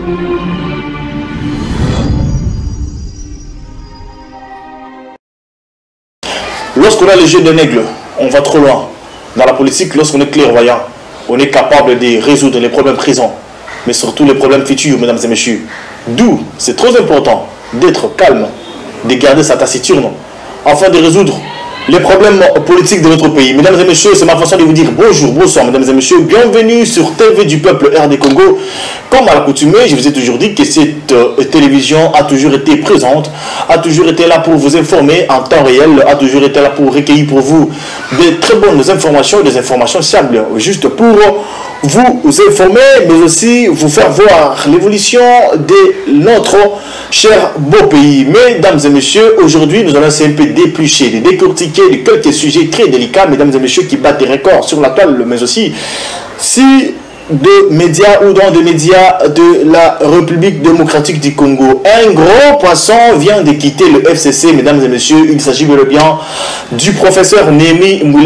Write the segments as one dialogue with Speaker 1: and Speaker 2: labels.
Speaker 1: Lorsqu'on a le jeu d'un aigle, on va trop loin. Dans la politique, lorsqu'on est clairvoyant, on est capable de résoudre les problèmes présents, mais surtout les problèmes futurs, mesdames et messieurs. D'où c'est très important d'être calme, de garder sa taciturne, afin de résoudre les problèmes politiques de notre pays. Mesdames et messieurs, c'est ma façon de vous dire bonjour, bonsoir, mesdames et messieurs. Bienvenue sur TV du Peuple RD Congo. Comme à l'accoutumée, je vous ai toujours dit que cette télévision a toujours été présente, a toujours été là pour vous informer en temps réel, a toujours été là pour recueillir pour vous des très bonnes informations, des informations fiables, juste pour vous informer, mais aussi vous faire voir l'évolution de notre cher beau pays. Mesdames et messieurs, aujourd'hui, nous allons essayer un peu d'éplucher, de décortiquer de quelques sujets très délicats, mesdames et messieurs, qui battent des records sur la toile, mais aussi si de médias ou dans des médias de la République démocratique du Congo. Un gros poisson vient de quitter le FCC, mesdames et messieurs. Il s'agit bel et bien du professeur Némi Moulin.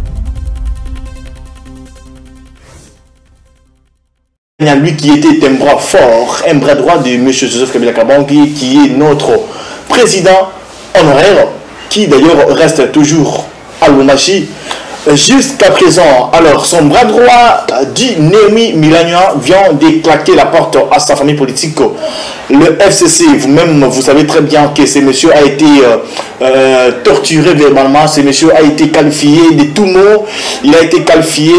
Speaker 1: Lui qui était un bras fort, un bras droit de M. Joseph Kabila Kabange, qui est notre président honoraire, qui d'ailleurs reste toujours à Lombashi jusqu'à présent. Alors, son bras droit dit Némi Milania vient de claquer la porte à sa famille politique. Le FCC, vous-même, vous savez très bien que ce monsieur a été torturé verbalement, ce monsieur a été qualifié de tout mot, il a été qualifié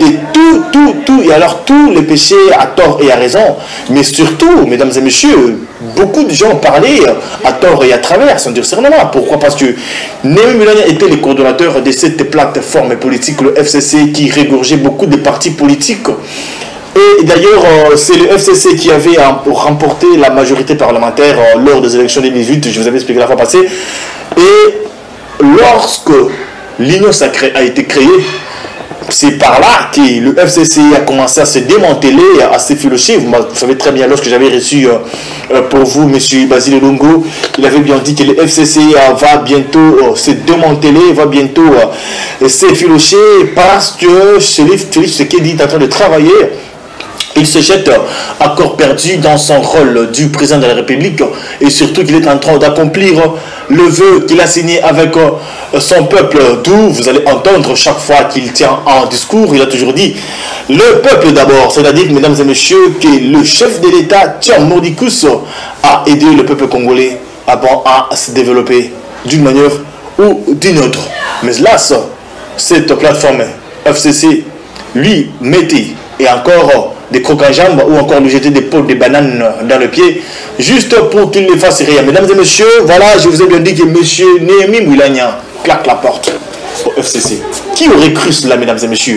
Speaker 1: de tout, et alors tous les péchés à tort et à raison. Mais surtout, mesdames et messieurs, beaucoup de gens parlaient à tort et à travers, sans dire discernement. Pourquoi? Parce que Némi Milania était le coordonnateur de cette plateforme politique, le FCC, qui régorgeait beaucoup de partis politiques. Et d'ailleurs, c'est le FCC qui avait remporté la majorité parlementaire lors des élections 2018, je vous avais expliqué la fois passée. Et lorsque l'Union sacrée a été créée, c'est par là que le FCC a commencé à se démanteler, à s'effilocher. Vous savez très bien, lorsque j'avais reçu pour vous M. Basile Longo, il avait bien dit que le FCC va bientôt se démanteler, va bientôt s'effilocher, parce que Félix Tshisekedi est en train de travailler. Il se jette à corps perdu dans son rôle du président de la République, et surtout qu'il est en train d'accomplir le vœu qu'il a signé avec son peuple, d'où vous allez entendre chaque fois qu'il tient un discours, il a toujours dit le peuple d'abord, c'est-à-dire, mesdames et messieurs, que le chef de l'État, Tian Modikus, a aidé le peuple congolais à se développer d'une manière ou d'une autre. Mais là, cette plateforme FCC lui mettait, et encore, des crocs en jambes, ou encore lui jeter des pots de bananes dans le pied, juste pour qu'il ne fasse rien. Mesdames et messieurs, voilà, je vous ai bien dit que M. Némi Moulania claque la porte au FCC. Qui aurait cru cela, mesdames et messieurs?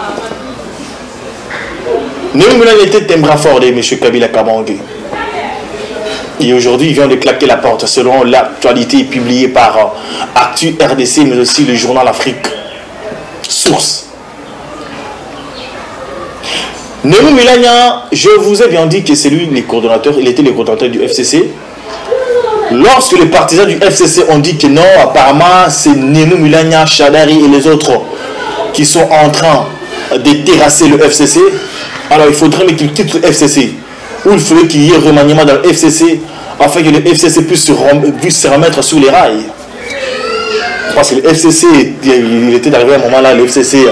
Speaker 1: Némi Moulania était un bras fort de M. Kabila Kabange. Et aujourd'hui, il vient de claquer la porte, selon l'actualité publiée par Actu RDC, mais aussi le journal Afrique. Source. Némi Milania, je vous ai bien dit que c'est lui le coordonnateur, il était le coordonnateur du FCC. Lorsque les partisans du FCC ont dit que non, apparemment c'est Némi Milania, Chadari et les autres qui sont en train de terrasser le FCC, alors il faudrait qu'ils quittent le FCC, ou il faudrait qu'il y ait remaniement dans le FCC afin que le FCC puisse se remettre sur les rails. Parce que le FCC, il était arrivé à un moment là, le FCC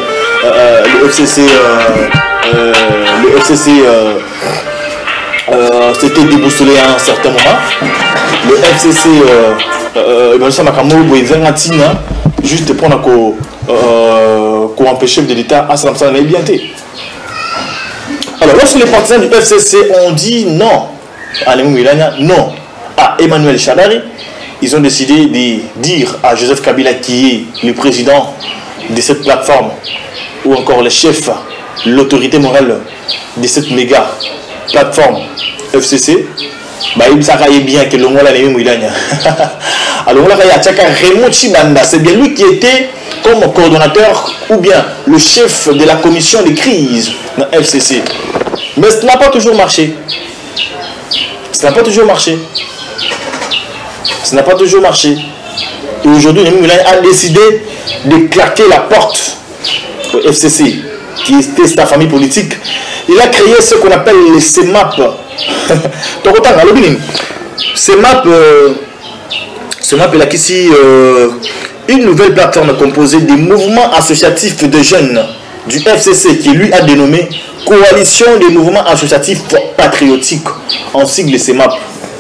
Speaker 1: s'était déboussolé à un certain moment. Le FCC juste pour empêcher de l'État à s'en bien. Alors lorsque les partisans du FCC ont dit non à Némi Milania, non à Emmanuel Chadari, ils ont décidé de dire à Joseph Kabila, qui est le président de cette plateforme, ou encore le chef, l'autorité morale de cette méga plateforme FCC, il savait bien que l'on l'a Némi Milania. Alors c'est bien lui qui était comme coordonnateur ou bien le chef de la commission de crise dans FCC. Mais ça n'a pas toujours marché. Ça n'a pas toujours marché. Ça n'a pas toujours marché. Et aujourd'hui, Némi Milania a décidé de claquer la porte au FCC, qui était sa famille politique. Il a créé ce qu'on appelle les CEMAP, Ce map est là ici une nouvelle plateforme composée des mouvements associatifs de jeunes du FCC qui lui a dénommé Coalition des mouvements associatifs patriotiques, en sigle CEMAP.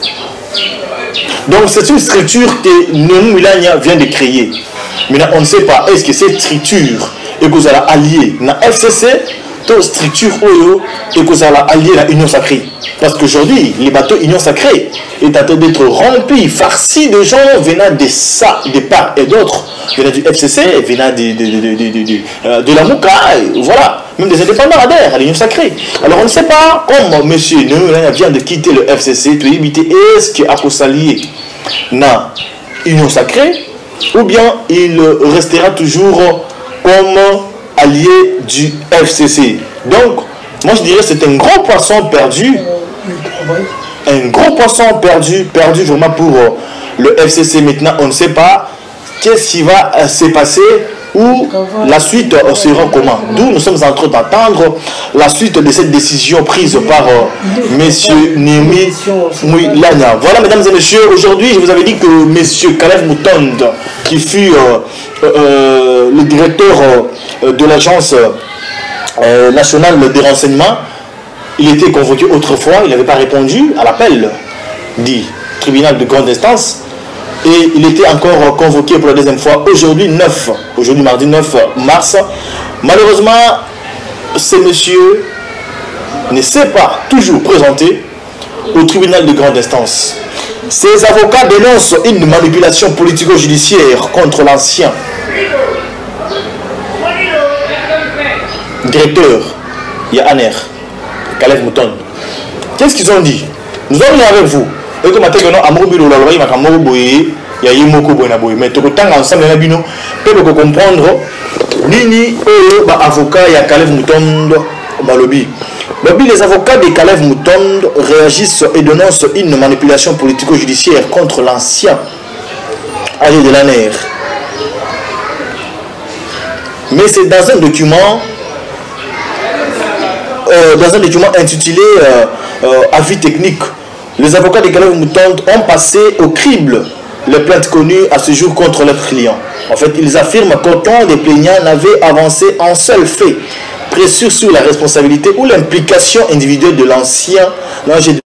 Speaker 1: Donc c'est une structure que Némou Milania vient de créer. Maintenant on ne sait pas est-ce que cette structure est alliée à FCC ou structure Oyo est alliée à l'Union Sacrée. Parce qu'aujourd'hui, les bateaux Union Sacrée est en train d'être remplis, farcis de gens venant de ça, de part et d'autres, venant du FCC, venant de la Mouka, voilà, même des indépendants adhèrent à l'Union Sacrée. Alors on ne sait pas comment M. Némou vient de quitter le FCC pour éviter est-ce qu'il a s'allier à l'Union Sacrée ou bien il restera toujours comme allié du FCC. Donc, moi je dirais que c'est un gros poisson perdu. Un gros poisson perdu vraiment pour le FCC. Maintenant, on ne sait pas qu'est-ce qui va se passer ou la suite sera comment. D'où nous sommes en train d'attendre la suite de cette décision prise par M. Némi Moulania. Voilà, mesdames et messieurs, aujourd'hui, je vous avais dit que M. Caleb Moutonde, qui fut le directeur de l'agence nationale des renseignements, il était convoqué autrefois, il n'avait pas répondu à l'appel du tribunal de grande instance et il était encore convoqué pour la deuxième fois aujourd'hui mardi 9 mars. Malheureusement, ce monsieur ne s'est pas toujours présenté au tribunal de grande instance. Ses avocats dénoncent une manipulation politico-judiciaire contre l'ancien directeur Yahaner Caleb Moutonde. Qu'est-ce qu'ils ont dit? Nous allons venir avec vous. Et comme maintenant, mais tout le temps ensemble, peut comprendre Nini et avocat et Caleb Moutonde Balobi. Les avocats de Caleb Moutonde réagissent et dénoncent une manipulation politico-judiciaire contre l'ancien âgé de l'ANR. Mais c'est dans un document intitulé Avis technique. Les avocats de Caleb Moutonde ont passé au crible les plaintes connues à ce jour contre leurs clients. En fait, ils affirment qu'aucun des plaignants n'avait avancé un seul fait précis sur la responsabilité ou l'implication individuelle de l'ancien âgé de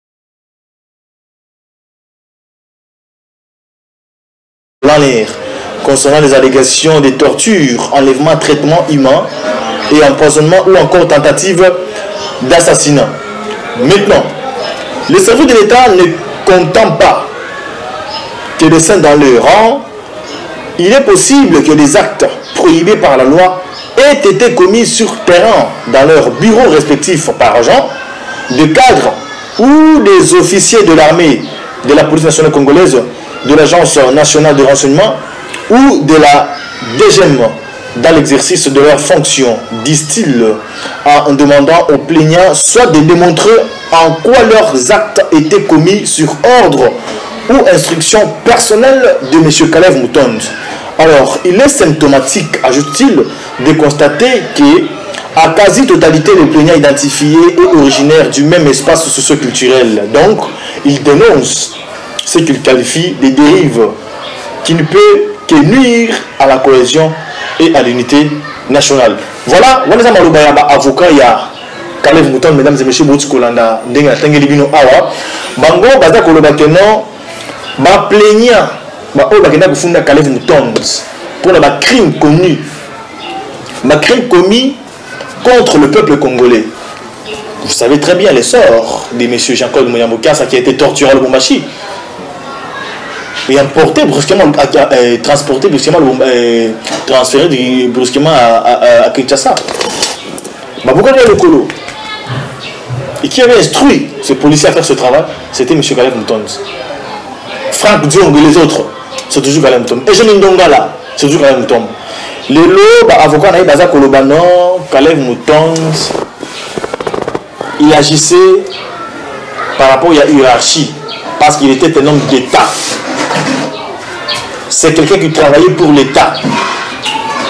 Speaker 1: l'ANR concernant les allégations de torture, enlèvement, traitement humain et empoisonnement ou encore tentative d'assassinat. Maintenant, le service de l'État ne comptant pas que des saints dans leur rang, il est possible que des actes prohibés par la loi aient été commis sur terrain dans leurs bureaux respectifs par agents, de cadres ou des officiers de l'armée, de la police nationale congolaise, de l'agence nationale de renseignement ou de la DGM dans l'exercice de leurs fonctions, disent-ils, en demandant aux plaignants soit de démontrer en quoi leurs actes étaient commis sur ordre ou instruction personnelle de M. Caleb Moutonde. Alors, il est symptomatique, ajoute-t-il, de constater que à quasi-totalité les plaignants identifiés et originaires du même espace socio-culturel. Donc, il dénonce ce qu'il qualifie de dérives qui ne peut que nuire à la cohésion et à l'unité nationale. Voilà, on est avocat, il y a Caleb Moutonde, mesdames et messieurs, Boutikolanda, Ndenga Tengelibino Awa, Bango, Baza Kolobakeno, ba plaignant, ba Obakena Kufunda Caleb Moutonde, pour le crime connu, ma crime commis contre le peuple congolais. Vous savez très bien les sorts de M. Jean-Claude Mouyambokassa qui a été torturé à Lubumbashi et emporté brusquement, transporté brusquement, transféré brusquement à Kinshasa. Pourquoi le colo? Et qui avait instruit ce policier à faire ce travail, c'était M. Caleb Moutonde. Franck Diong et les autres, c'est toujours Caleb Moutonde. Et Jean Ndongala, c'est toujours Caleb Moutonde. Les lots, avocat Naï Baza Kolobano, Caleb Moutonde, il agissait par rapport à la hiérarchie, parce qu'il était un homme d'État. C'est quelqu'un qui travaillait pour l'État.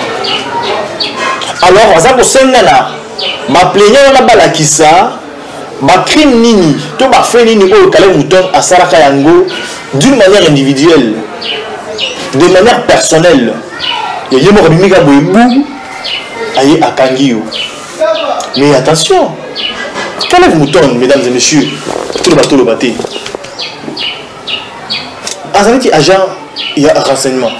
Speaker 1: Alors, on a pour Sengana, ma plaignant on a balakissa, ba crime nini to ba fait nini o Caleb Mouton à Saraka Yango d'une manière individuelle, de manière personnelle. Il y a des gens qui ont aïe à Kangio. Mais attention, Caleb Mouton, mesdames et messieurs, tout le bateau le bâti. Azalaki agent, il y a un renseignement.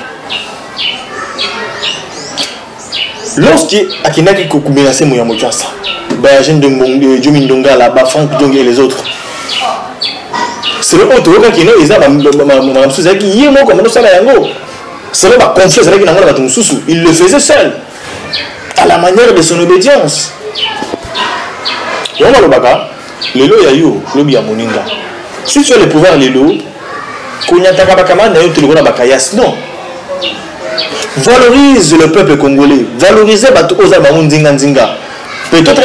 Speaker 1: Lorsqu'il y a quelqu'un qui a menacé Mouyamoutiasa, Bayajen de Djomindonga, là-bas, Franck Djong et les autres, c'est le autre qui est là, il le faisait seul, à la manière de son obédience. Si tu as le pouvoir, non. Valorise le peuple congolais, valorisez peut-être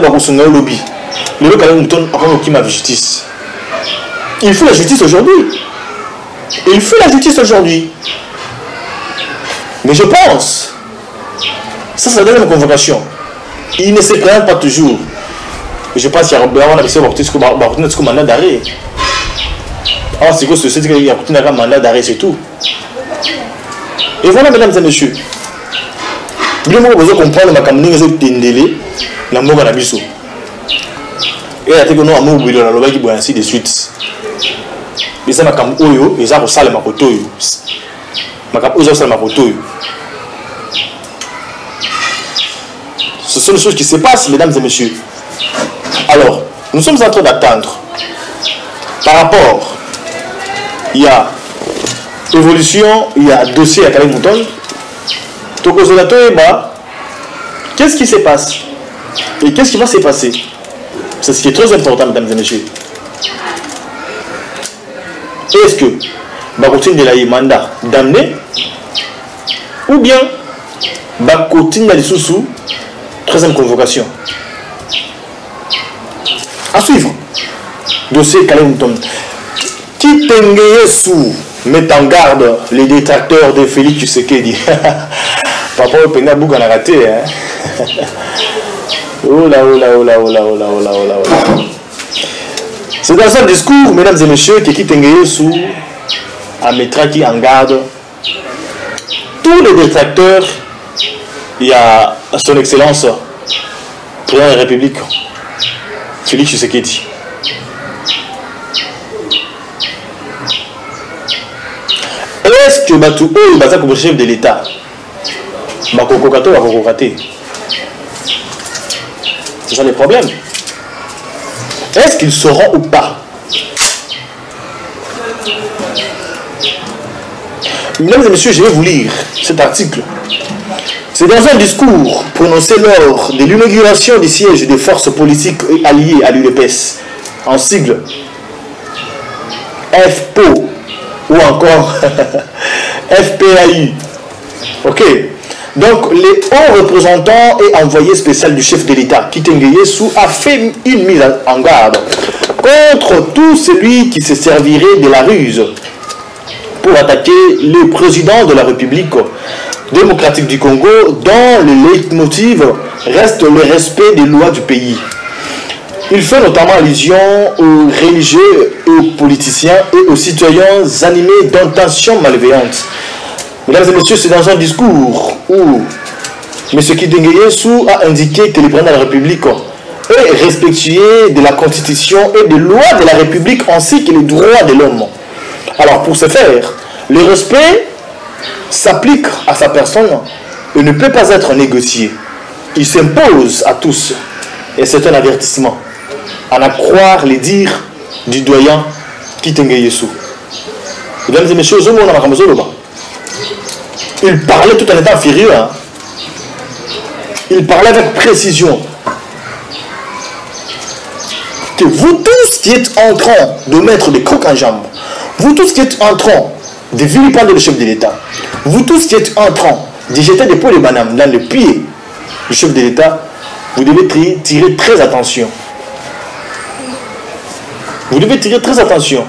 Speaker 1: que justice. Il faut la justice aujourd'hui. Il faut la justice aujourd'hui. Mais je pense, ça c'est la deuxième convocation. Il ne se présente pas toujours. Je pense qu'il y a un mandat d'arrêt. Alors c'est que ce qu'il y a un mandat d'arrêt, c'est tout. Et voilà, mesdames et messieurs. Bien vous comprendre ma campagne de la mort à la biso. Et à nous amour de la loi qui boit ainsi de suite. Mais ça m'a comme oyo et ça ressemble à ma photo. Ma cap oyo ça ma photo. Ce sont les choses qui se passent, mesdames et messieurs. Alors, nous sommes en train d'attendre. Par rapport, il y a évolution, il y a dossier à Caleb Mouton. Qu'est-ce qui se passe? Et qu'est-ce qui va se passer? C'est ce qui est très important, mesdames et messieurs. Est-ce que Bakotine de la mandat d'amener ou bien Bakotine de sous troisième convocation? À suivre. Dossier Caleb Mouton. Qui t'engage sous met en garde les détracteurs de Félix Tshisekedi. Papa au Pena Bouk en a raté. Hein? Oh là, oh là, oh là, oh là, oh là, oh là, oh là, oh là. C'est dans un discours, mesdames et messieurs, que qui t'engage sous à mettre qui en garde tous les détracteurs. Il y a son excellence, président de la République, Félix Tshisekedi. Est-ce que Batou Baza comme chef de l'État Bakokokato va kokokater? C'est ça le problème. Est-ce qu'ils sauront ou pas? Mesdames et messieurs, je vais vous lire cet article. C'est dans un discours prononcé lors de l'inauguration du siège des forces politiques alliées à l'UDPS, en sigle FPO ou encore FPAU. Ok. Donc, les hauts représentants et envoyés spéciaux du chef de l'État, Kitenge Sou, a fait une mise en garde contre tout celui qui se servirait de la ruse pour attaquer le président de la République démocratique du Congo, dont le leitmotiv reste le respect des lois du pays. Il fait notamment allusion aux religieux, aux politiciens et aux citoyens animés d'intentions malveillantes. Mesdames et messieurs, c'est dans un discours où M. Kitenge Sou a indiqué que le président de la République est respectueux de la Constitution et des lois de la République ainsi que les droits de l'homme. Alors pour ce faire, le respect s'applique à sa personne et ne peut pas être négocié. Il s'impose à tous et c'est un avertissement. À en croire les dires du doyen Kitenge Sou. Mesdames et messieurs, il parlait tout en étant furieux. Hein. Il parlait avec précision. Que vous tous qui êtes en train de mettre des crocs en jambes, vous tous qui êtes en train de vilipender le chef de l'État, vous tous qui êtes en train de jeter des pots de banane dans le pied du chef de l'État, vous devez tirer très attention. Vous devez tirer très attention.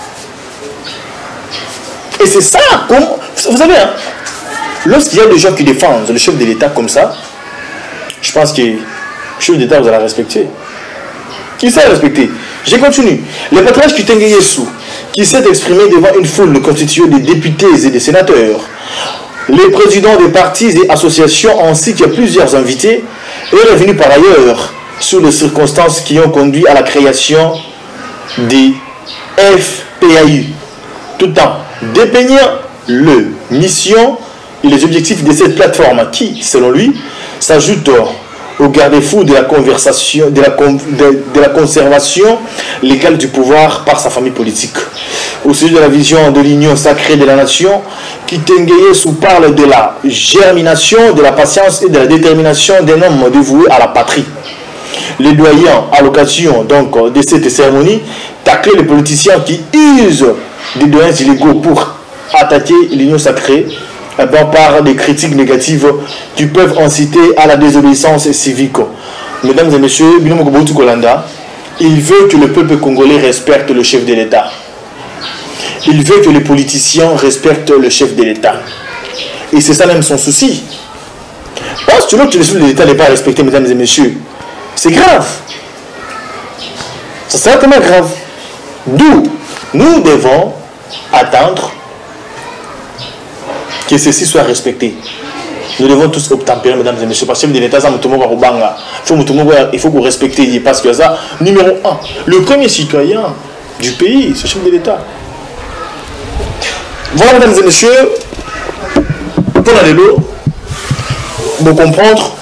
Speaker 1: Et c'est ça, comme vous savez, hein, lorsqu'il y a des gens qui défendent le chef de l'État comme ça, je pense que le chef d'État vous allez respecter. qui s'est respecté. Je continue. Le patriarche Kitenge Yesu, qui s'est exprimé devant une foule constituée de députés et de sénateurs, les présidents des partis et associations ainsi que plusieurs invités, est revenu par ailleurs sur les circonstances qui ont conduit à la création des FPAU, tout en dépeignant les missions et les objectifs de cette plateforme qui, selon lui, s'ajoutent au garde-fou de la conversation, de la conservation légale du pouvoir par sa famille politique. Au sujet de la vision de l'union sacrée de la nation, Kitenge Yesu parle de la germination, de la patience et de la détermination d'un homme dévoué à la patrie. Les doyens, à l'occasion donc de cette cérémonie, taclent les politiciens qui usent des doyens illégaux pour attaquer l'union sacrée par des critiques négatives qui peuvent inciter à la désobéissance civique. Mesdames et messieurs, il veut que le peuple congolais respecte le chef de l'État. Il veut que les politiciens respectent le chef de l'État. Et c'est ça même son souci. Parce que le chef de l'État n'est pas respecté, mesdames et messieurs, c'est grave. C'est certainement grave. D'où nous devons attendre que ceci soit respecté. Nous devons tous obtempérer, mesdames et messieurs, parce que l'État, il faut qu'on respecte, parce que ça, numéro 1, le premier citoyen du pays, c'est le chef de l'État. Voilà, mesdames et messieurs, pour la vélo, pour comprendre,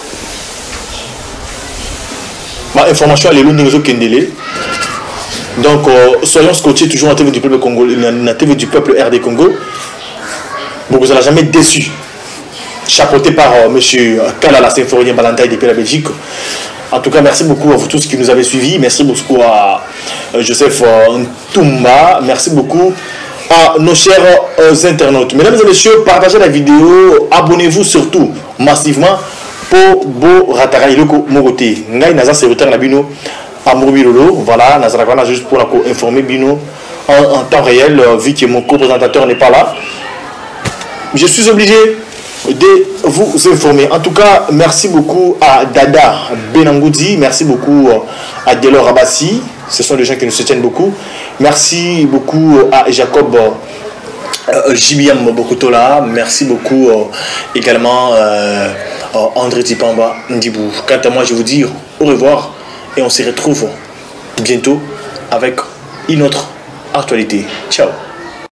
Speaker 1: ma information à l'élo Ningezo Kendele. Donc, soyons scotchés toujours à la TV du peuple congolais, la TV du peuple RD Congo. Vous n'allez jamais déçu. Chapeauté par M. Kalala Symphorien Balantaï depuis la Belgique. En tout cas, merci beaucoup à vous tous qui nous avez suivis. Merci beaucoup à Joseph Ntumba. Merci beaucoup à nos chers internautes. Mesdames et messieurs, partagez la vidéo. Abonnez-vous surtout massivement pour Bo Ratarailoko Moroté. Ngai Naza Serviteur Nabino Amourbirolo. Voilà, Nazarakwana juste pour informer Bino en temps réel, vu que mon co-présentateur n'est pas là. Je suis obligé de vous informer. En tout cas, merci beaucoup à Dada Benangoudi, merci beaucoup à Delor Abassi, ce sont des gens qui nous soutiennent beaucoup. Merci beaucoup à Jacob Jibiam Bokutola, merci beaucoup également André Tipamba Ndibou. Quant à moi, je vous dis au revoir et on se retrouve bientôt avec une autre actualité. Ciao.